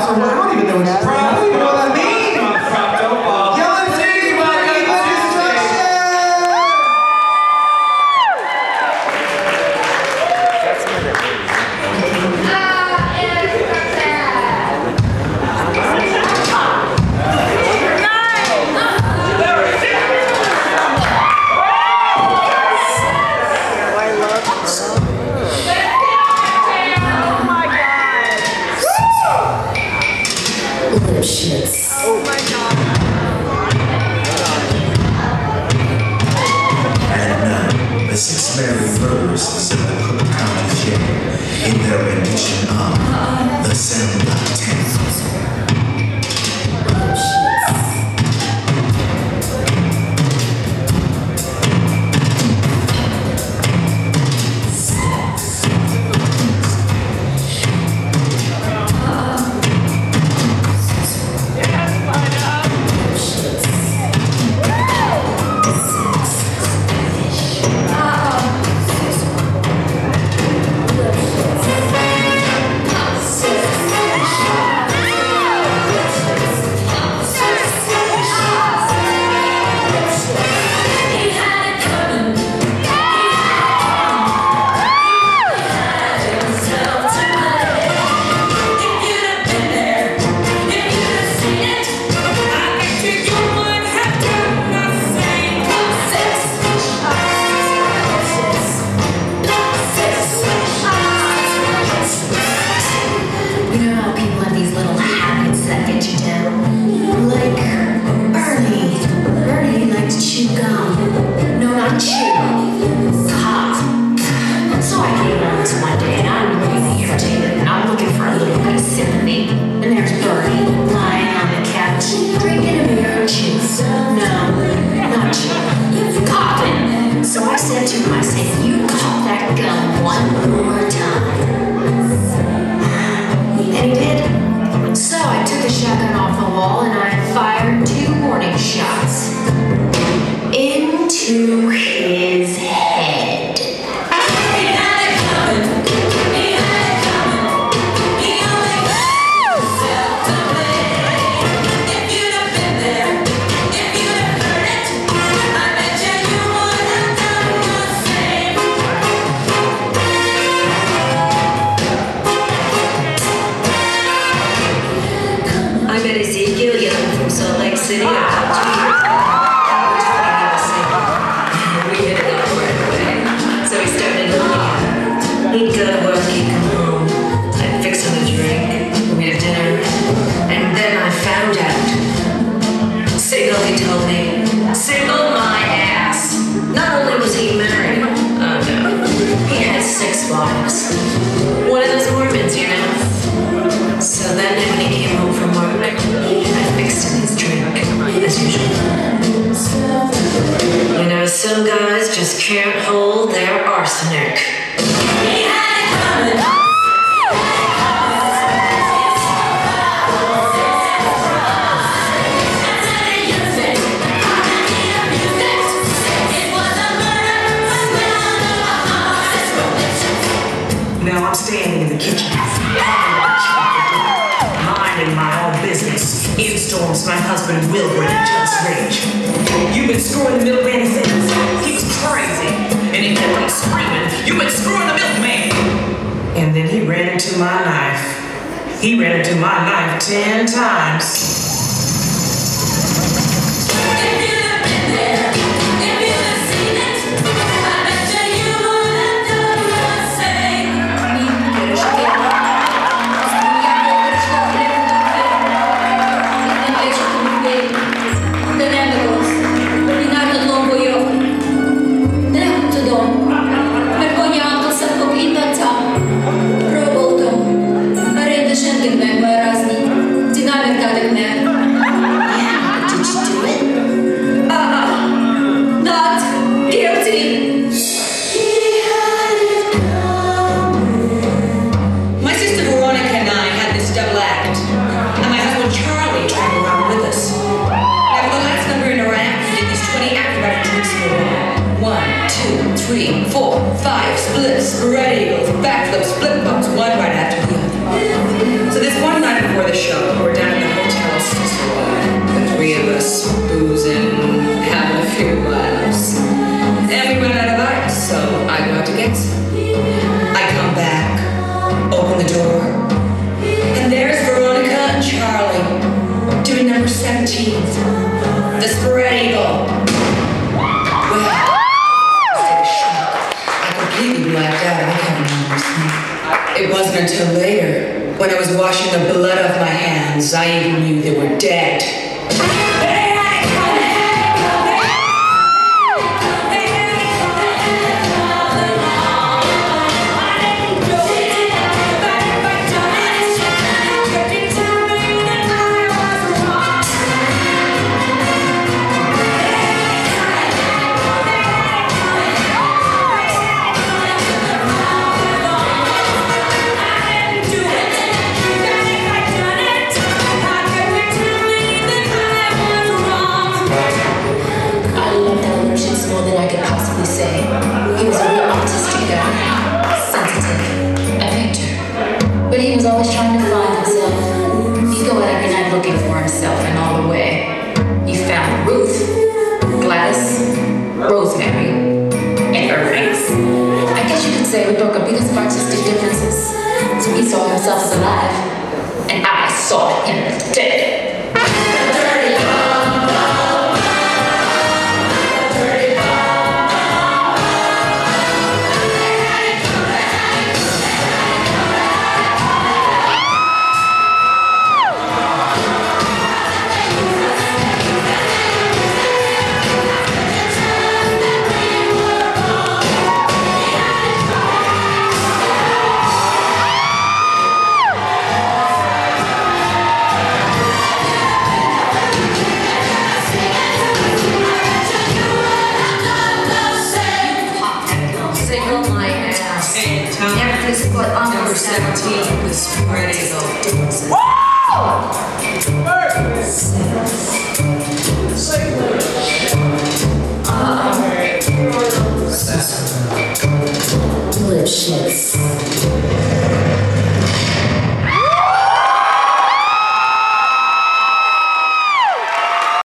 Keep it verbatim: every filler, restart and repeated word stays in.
or what? I don't even know what you're proud. I don't even know what that means. Yell and sing by Evah Destruction! Oh my God. And now, the six merry verses of the Cook County Jail in their rendition of the sound Block Tango. So I said to him, I said, you cock that gun one more time. And he did. So I took the shotgun off the wall and I fired two warning shots into his head. He had it coming. He had it coming. He only had himself to blame. If you'd have been there, if you'd have heard it, I bet you you would have done the same. I met Ezekiel Young from Salt Lake City about two years ago. We hit it off right away. So we started looking at it. He'd go to work, he'd come home. I'd fix him a drink, we'd have dinner. And then I found out. Single, he told me. Single my ass. Not only was he married, oh no, he had six wives. One of those Mormons, you know. So then when he came home from work, I fixed him his drink, as usual. You know, some guys just can't hold their arsenic. He had it coming. Now I'm standing in the kitchen, minding my own business. In storms my husband Wilbur and just rage. You've been screwing the milkman since. He was crazy. And he kept on screaming, you've been screwing the milkman. And then he ran into my knife. He ran into my knife ten times. Three, four, five, splits, spread eagles, backflips, split bumps, one right after the other. So this one night before the show. We're down in the hotel just for a while. The three of us boozing, having a few laughs. And we ran out of ice, so I go out to get some. I come back, open the door, and there's Veronica and Charlie doing number seventeen, the spread eagle. Well, instead of shock, I completely blacked out. I can't remember something. It wasn't until later, when I was washing the blood off my hands, I even knew they were dead. He was a real autistic guy, sensitive, a victor. But he was always trying to find himself. He'd go out every night looking for himself, and all the way, he found Ruth, Gladys, Rosemary, and Irving. I guess you could say we broke up because of artistic differences. So he saw himself as alive, and I saw him as dead. Number seventeen, the spread eagle. Delicious.